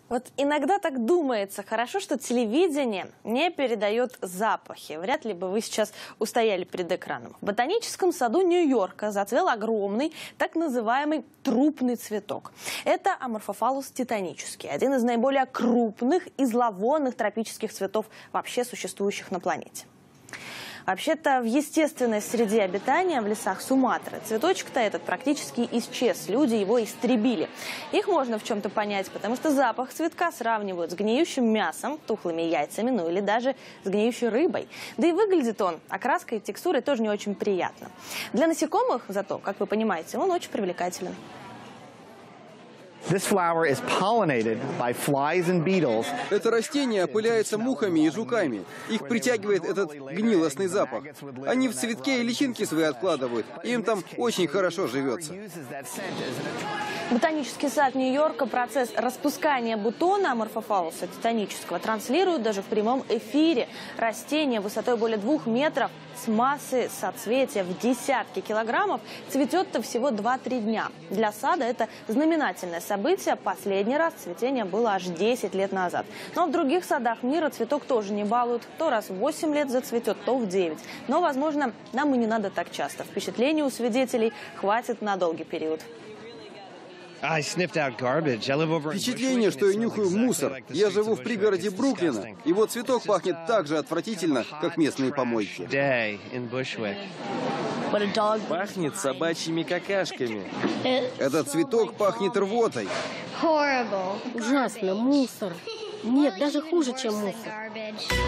Вот иногда так думается, хорошо, что телевидение не передает запахи. Вряд ли бы вы сейчас устояли перед экраном. В ботаническом саду Нью-Йорка зацвел огромный, так называемый трупный цветок. Это Аморфофалус титанический, один из наиболее крупных и зловонных тропических цветов, вообще существующих на планете. Вообще-то в естественной среде обитания в лесах Суматры цветочек-то этот практически исчез. Люди его истребили. Их можно в чем-то понять, потому что запах цветка сравнивают с гниющим мясом, тухлыми яйцами, ну или даже с гниющей рыбой. Да и выглядит он окраской и текстурой тоже не очень приятно. Для насекомых зато, как вы понимаете, он очень привлекателен. Это растение опыляется мухами и жуками. Их притягивает этот гнилостный запах. Они в цветке и личинки свои откладывают. Им там очень хорошо живется. Ботанический сад Нью-Йорка процесс распускания бутона Аморфофалуса титанического транслирует даже в прямом эфире. Растение высотой более 2 метров с массой соцветия в десятки килограммов цветет-то всего 2-3 дня. Для сада это знаменательное событие. Последний раз цветение было аж 10 лет назад. Но в других садах мира цветок тоже не балуют. То раз в 8 лет зацветет, то в 9. Но, возможно, нам и не надо так часто. Впечатлений у свидетелей хватит на долгий период. Впечатление, что я нюхаю мусор. Я живу в пригороде Бруклина, и вот цветок пахнет так же отвратительно, как местные помойки. Пахнет собачьими какашками. Этот цветок пахнет рвотой. Ужасно, мусор. Нет, даже хуже, чем мусор.